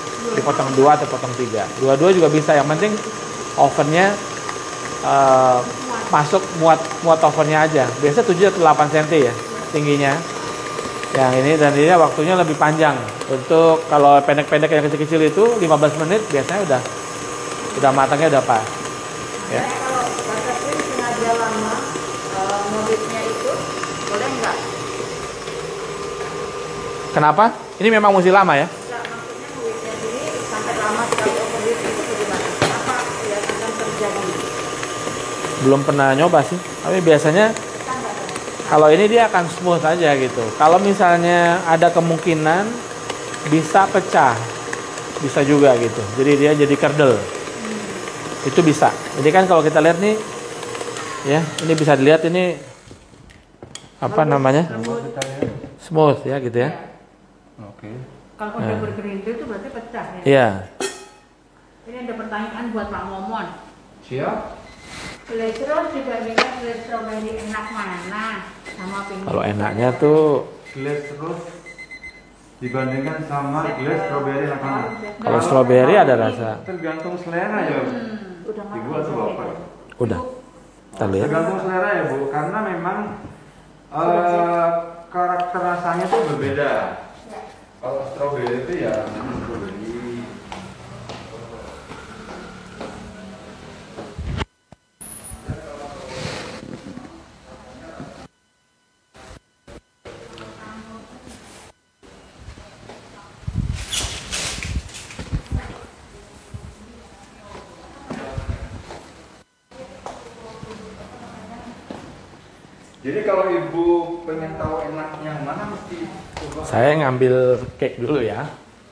2 atau potong 3. Dua-dua juga bisa. Yang penting ovennya masuk muat ovennya aja. Biasa 7 atau 8 cm ya tingginya. Yang ini dan ini waktunya lebih panjang. Untuk kalau pendek-pendek yang kecil-kecil itu 15 menit biasanya udah matangnya udah pas. Ya. Kalau buttercream sengaja lama ngobitnya itu boleh nggak? Kenapa? Ini memang mesti lama ya? Nggak, maksudnya ngobitnya ini sampai lama sekali ngobit itu bagaimana? Apa ya akan terjadi? Belum pernah nyoba sih. Tapi biasanya Kita nggak tahu. kalau ini dia akan smooth aja gitu. Kalau misalnya ada kemungkinan bisa pecah, bisa juga gitu. Jadi dia jadi kerdel. Itu bisa. Jadi kan kalau kita lihat nih, ya ini bisa dilihat ini apa namanya? Smooth ya gitu ya. Oke. Kalau udah bergerindil itu berarti pecah ya? Iya. Ini ada pertanyaan buat Pak Momon. Siap. Glaze rose dibandingkan glaze strawberry enak mana? Sama pink. Kalau enaknya tuh Glaze rose dibandingkan sama glaze strawberry enak mana? kalau strawberry ada rasa. Tergantung selera ya. Udah Ibu matang atau oke. bapak? Udah. Kita lihat. Tergantung selera ya Bu, karena memang karakter rasanya tuh berbeda. Kalau stroberi itu ya stroberi. Jadi kalau ibu pengen tahu enaknya mana mesti coba. Saya ngambil cake dulu ya.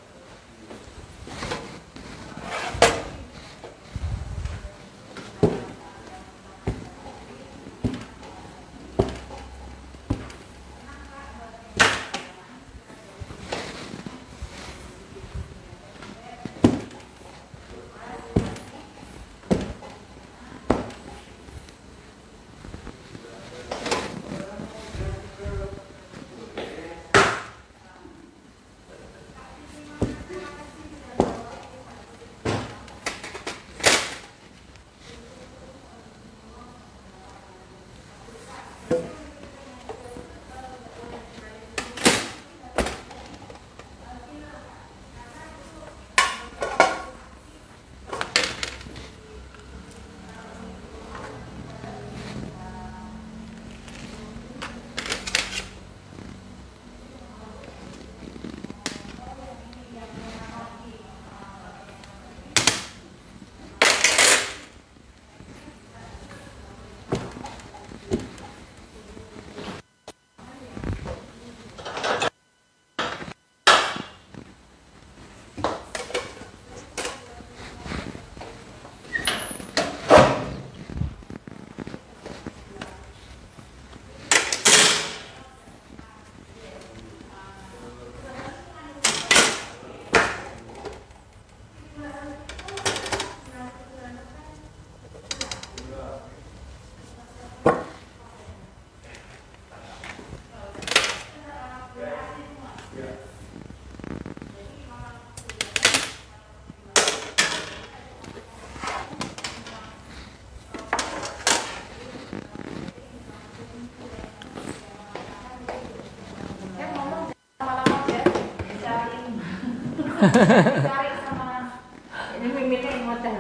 Cari sama ini miminnya yang hotel.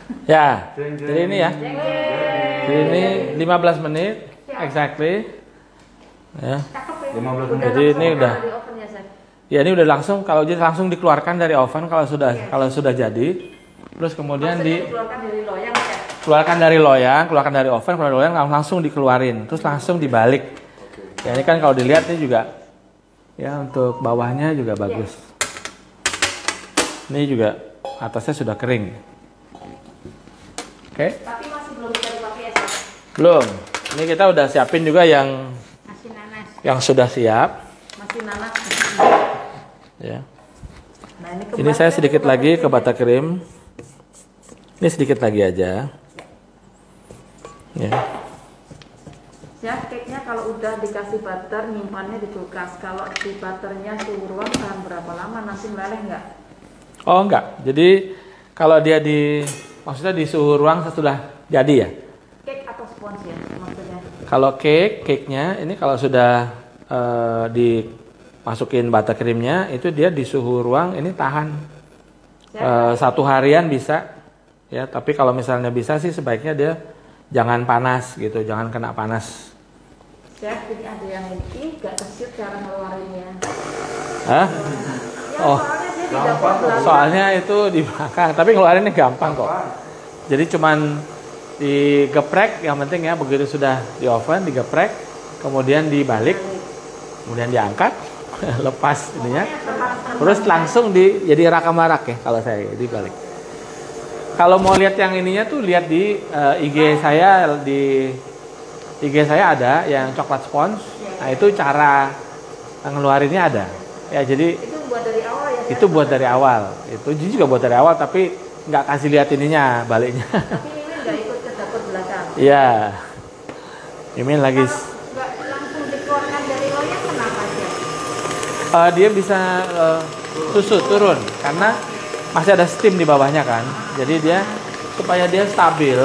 Ya, jadi ini ya. Jadi ini 15 menit exactly. Ya. Cakep ya. 15 menit. Jadi ini udah. Di oven ya, Chef. Ya ini udah langsung, kalau jadi langsung dikeluarkan dari oven kalau sudah jadi. Terus kemudian Maksudnya dikeluarkan dari loyang, Chef. keluarkan dari oven, keluarkan dari loyang, langsung dikeluarin, terus langsung dibalik. Ya ini kan kalau dilihat ini juga, ya untuk bawahnya juga bagus. Ini juga atasnya sudah kering. Oke? Tapi masih belum bisa dipakai ya, Chef. Belum. Ini kita udah siapin juga yang Masih nanas. sudah siap. Masih nanas. Ya. Nah, ini Ini saya sedikit lagi ke buttercream. Ini sedikit lagi aja. Ya. Ya, cake-nya kalau udah dikasih butter, nyimpannya di kulkas. Kalau di butternya suhu ruang tahan berapa lama? Nanti meleleh nggak? Oh enggak. Jadi kalau dia maksudnya di suhu ruang setelah jadi ya. Cake atau sponge ya maksudnya? Kalau cake-nya ini kalau sudah dimasukin buttercreamnya, itu dia di suhu ruang ini tahan 1 harian bisa. Ya, tapi kalau misalnya bisa sih sebaiknya dia jangan panas gitu, jangan kena panas. Chef, ini ada yang ini nggak kesiut cara ngeluarinnya. Hah? Ya, Oh. soalnya dia di Gampang dapur kok. belakang. Soalnya itu di belakang, tapi ngeluarinnya gampang kok. Jadi cuman digeprek, yang penting ya begitu sudah di oven digeprek, kemudian dibalik, kemudian diangkat, lepas ininya, terus langsung jadi rak-marak ya kalau saya dibalik. Kalau mau lihat yang ininya tuh lihat di IG saya, di IG saya ada yang coklat sponge. Nah itu cara ngeluarinnya ada. Ya jadi Itu buat dari awal ya? Chef? itu buat dari awal. Itu juga buat dari awal tapi nggak kasih lihat ininya baliknya. Tapi ini nggak ikut ke dapur belakang. Iya. Mimin lagi. Kalau nggak langsung dikeluarkan dari loyang kenapa Chef? Dia bisa susut turun karena masih ada steam di bawahnya kan. Jadi dia supaya dia stabil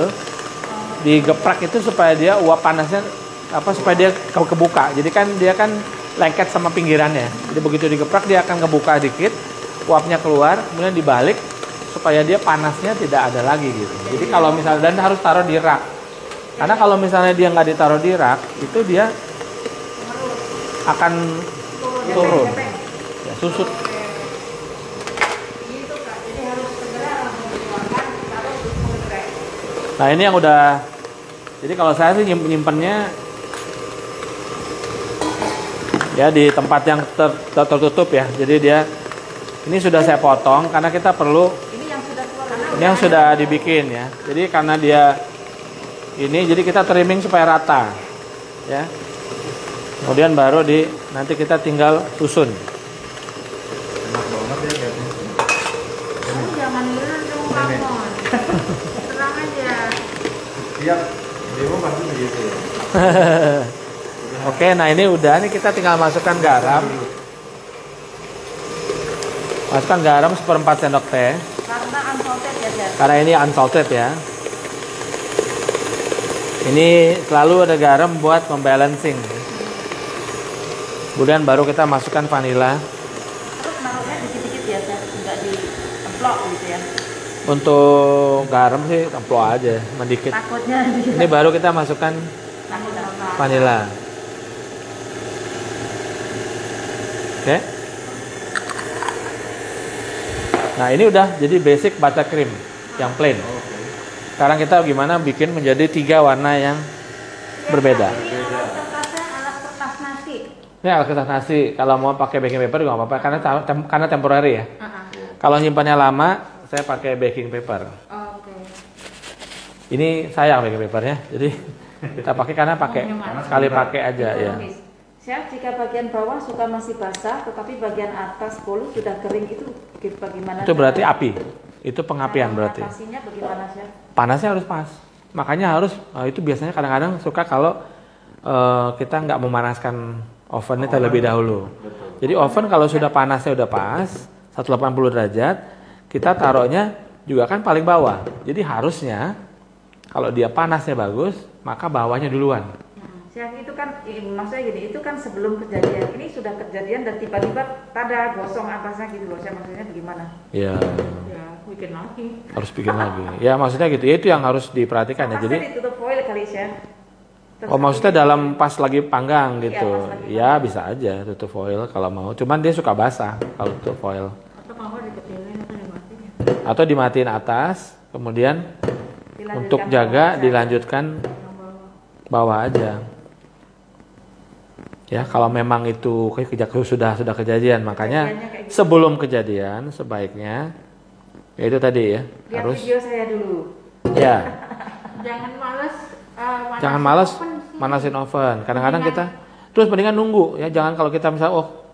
digeprek itu supaya dia uap panasnya supaya dia kebuka. Jadi kan dia kan lengket sama pinggirannya. Jadi begitu digeprak dia akan ngebuka dikit, uapnya keluar, kemudian dibalik supaya dia panasnya tidak ada lagi gitu. Jadi kalau misalnya, dan harus taruh di rak. Karena kalau misalnya dia nggak ditaruh di rak, itu dia akan turun, ya, susut. Gitu Kak, jadi harus segera langsung dikeluarkan, taruh di kulkas. Nah ini yang udah, jadi kalau saya sih nyimpennya ya di tempat yang tertutup ya. Jadi dia, ini sudah saya potong karena kita perlu, Ini yang sudah keluar. ini yang sudah dibikin ya. Jadi karena dia ini, jadi kita trimming supaya rata ya. Kemudian baru nanti kita tinggal susun. Enak banget ya kayaknya. Kamu jangan ngiler dong Ramon. Terang aja. Tiap demo pasti begitu ya. Oke, nah ini udah, nih kita tinggal masukkan garam. Masukkan garam 1/4 sendok teh. Karena unsalted ya, Chef. Karena ini unsalted ya. Ini selalu ada garam buat membalancing. Kemudian baru kita masukkan vanila. Terus naruhnya dikit-dikit ya, Chef. Enggak diemplok gitu ya. Untuk garam sih templok aja, sedikit. Takutnya Ini baru kita masukkan takut apa? vanila. Oke. Nah ini udah jadi basic buttercream yang plain. Sekarang kita gimana bikin menjadi 3 warna yang berbeda. Ini alat kertasnya alat kertas nasi. Ini alat kertas nasi. Kalau mau pakai baking paper juga nggak apa-apa karena temporary ya. Kalau nyimpannya lama, saya pakai baking paper. Oke. Ini sayang baking papernya, jadi kita pakai karena sekali pakai aja ya. Chef, jika bagian bawah suka masih basah, tetapi bagian atas bolu sudah kering, itu bagaimana? Itu berarti api. Itu pengapian berarti. Mengatasinya bagaimana, Chef? Panasnya harus pas. Makanya harus itu biasanya kadang-kadang suka kalau kita nggak memanaskan ovennya terlebih dahulu. Jadi oven kalau sudah panasnya udah pas 180 derajat, kita taruhnya juga kan paling bawah. Jadi harusnya kalau dia panasnya bagus, maka bawahnya duluan. Chef, itu kan maksudnya gini, itu kan sebelum kejadian. Ini sudah kejadian dan tiba-tiba tada gosong atasnya gitu loh. Saya maksudnya bagaimana? Ya, Ya, bikin lagi. harus bikin lagi. Ya maksudnya gitu. Ya itu yang harus diperhatikan ya. Pasti Jadi ditutup foil kali, Chef. Terus oh maksudnya dalam pas lagi panggang gitu. pas lagi Ya bisa aja tutup foil kalau mau. Cuman dia suka basah kalau tutup foil. atau kalau dikecilin atau dimatiin ya? Atau dimatiin atas, kemudian Dilanjutkan untuk bawah jaga aja. dilanjutkan Yang bawah. bawah aja. Ya kalau memang itu sudah kejadian, makanya Kejadiannya kayak gitu. sebelum kejadian sebaiknya ya itu tadi ya Lihat harus video saya dulu. ya Jangan males. jangan malas oven sih. manasin oven. Kadang-kadang kita terus mendingan nunggu ya, jangan kalau kita misalnya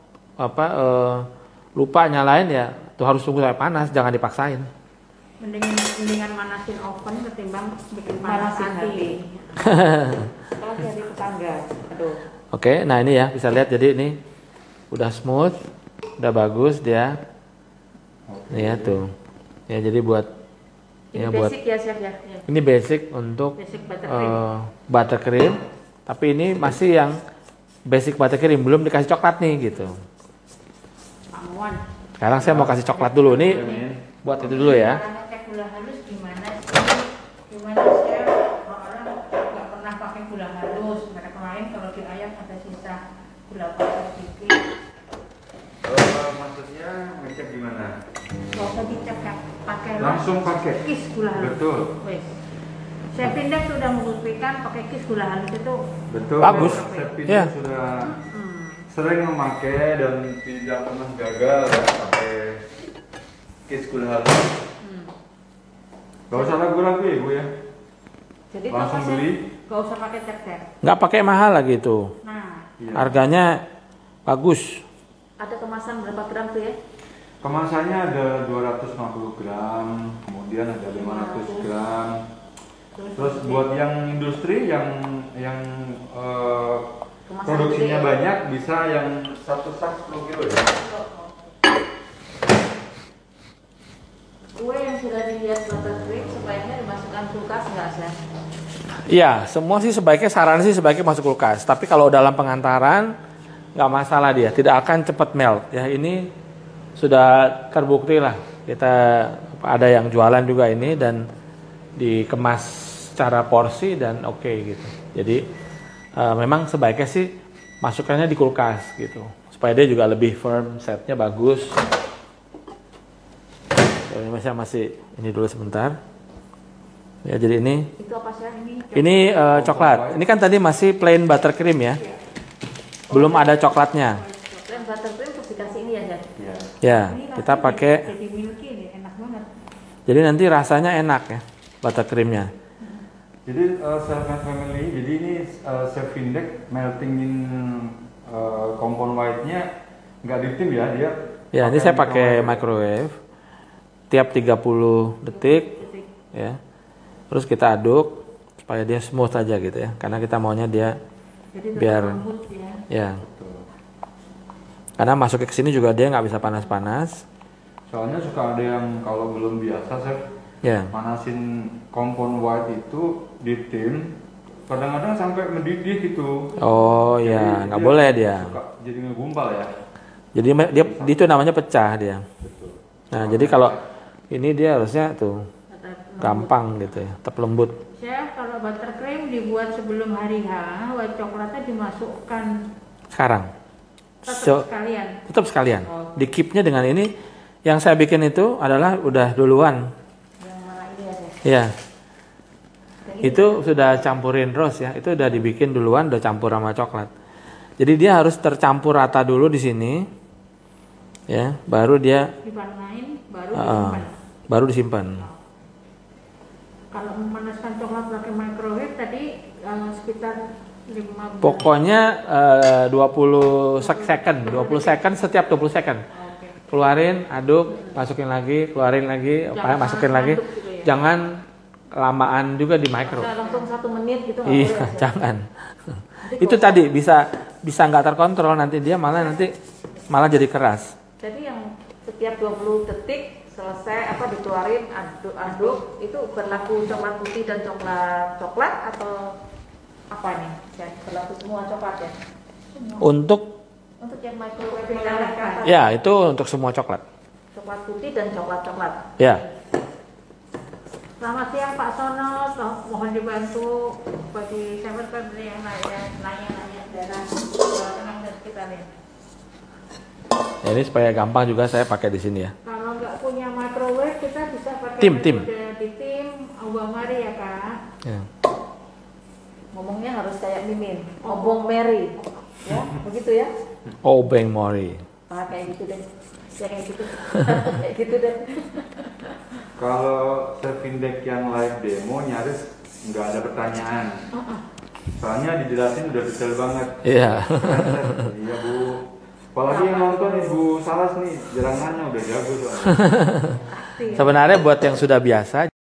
lupa nyalain ya tuh harus tunggu sampai panas, jangan dipaksain. Mendingan manasin oven ketimbang bikin panas Manasin hati. Kalau dari tetangga, aduh. Oke, nah ini ya bisa lihat jadi ini udah smooth, udah bagus dia. Nih ya tuh. Ya jadi buat Ini ya buat basic ya, Chef ya. Ya. ini basic untuk Basic buttercream. buttercream, tapi ini masih yang basic buttercream, belum dikasih coklat nih gitu. Pak Muan. Sekarang saya mau kasih coklat dulu nih, buat itu dulu ya. Caranya cek gula halus gimana sih? Gimana Chef? Orang nggak pernah pakai gula halus. Mereka kemarin kalau di ayam ada sisa gula pasir sedikit. Maksudnya ngecek gimana? Nggak usah dicek ya. Pakai Langsung pakai. kis gula halus. Betul. Wes. Chef Index sudah membuktikan pakai kis gula halus itu Betul. Bagus. Chef Pintu Ya. sudah sering memakai dan tidak pernah gagal ya, pakai kis gula halus. Gak usah ragu-ragu ya Bu ya. Jadi Langsung kalau Chef, beli. nggak usah pakai cek-cek. Nggak pakai mahal lagi itu, Nah, Iya. harganya bagus. ada kemasan berapa gram tuh ya? Kemasannya ada 250 gram, kemudian ada 500 gram. Terus buat yang industri yang Kemasan produksinya gede ya? banyak bisa yang satu sak 10 kilo ya. Kue yang sudah dilihat buttercream sebaiknya dimasukkan kulkas nggak, Chef? Iya, semua sih sebaiknya saran sih sebaiknya masuk kulkas. Tapi kalau dalam pengantaran nggak masalah dia, tidak akan cepat melt ya. Ini sudah terbukti lah, kita ada yang jualan juga ini dan dikemas secara porsi dan oke gitu. Jadi memang sebaiknya sih masukkannya di kulkas gitu, supaya dia juga lebih firm, setnya bagus. Jadi masih ini dulu sebentar. Ya, jadi ini. Itu apa sih ini? Ini coklat. Ini kan tadi masih plain buttercream ya. Belum ada coklatnya. Plain buttercream terus dikasih ini ya, Jan? Ya, kita pakai. Jadi milky ini enak banget. Jadi nanti rasanya enak ya buttercreamnya. Jadi Self and Family, jadi ini Chef Index meltingin compound white-nya nggak ditim ya dia. Ya, ini saya pakai microwave tiap 30 detik ya. Terus kita aduk supaya dia smooth aja gitu ya. Karena kita maunya dia Jadi biar lembut ya. ya. Karena masuk ke sini juga dia nggak bisa panas-panas. Soalnya suka ada yang kalau belum biasa Chef Ya. manasin compound white itu ditim, kadang-kadang sampai mendidih gitu. Oh Jadi ya, nggak dia boleh dia. suka jadi ngegumpal ya. Jadi dia itu namanya pecah dia. Betul. Nah, jadi kalau ini dia harusnya tuh gampang gitu ya, tetap lembut. Chef, kalau buttercream dibuat sebelum hari H, white coklatnya dimasukkan Sekarang. tetap sekalian. Tetap sekalian. Di keep-nya dengan ini yang saya bikin itu adalah udah duluan. Yang mana ini ya, Chef? Iya. Itu sudah campurin rose ya. Itu udah dibikin duluan, udah campur sama coklat. Jadi dia harus tercampur rata dulu di sini. Ya, baru dia Diwarnain, baru disimpan. baru disimpan. Kalau memanaskan coklat pakai microwave tadi sekitar 15. Pokoknya 20 second, 20 second setiap 20 second. Oke. Keluarin, aduk, masukin lagi, keluarin lagi, Jangan masukin lagi. aduk gitu ya? Jangan lamaan juga di micro. Bisa langsung 1 menit gitu nggak Iya, boleh ya, Chef? jangan. Itu tadi bisa nggak terkontrol, nanti dia malah jadi keras. Jadi yang setiap 20 detik selesai dikeluarin aduk itu berlaku coklat putih dan coklat atau apa nih? Chef? Berlaku semua coklat ya? Semua. Untuk Yang microwave yang ya itu untuk semua coklat. coklat putih dan coklat. Ya. Selamat siang Pak Sono, mohon dibantu bagi sahabat family yang nanya daerah Tenang dan sekitarnya. Ya, ini supaya gampang juga saya pakai di sini ya. Kalau nggak punya microwave kita bisa pakai Tim. metode di tim obong mari ya Kak. Ya. Ngomongnya harus kayak Mimin, obong Mary, ya begitu ya? Obeng Mori. Kayak gitu deh, ya kayak gitu, kayak gitu deh. Kalau Chef Index yang live demo nyaris nggak ada pertanyaan. Soalnya dijelasin udah detail banget. Iya. Iya Bu. Apalagi yang nonton Ibu Saras nih, jalanannya udah jago soalnya. Sebenarnya buat yang sudah biasa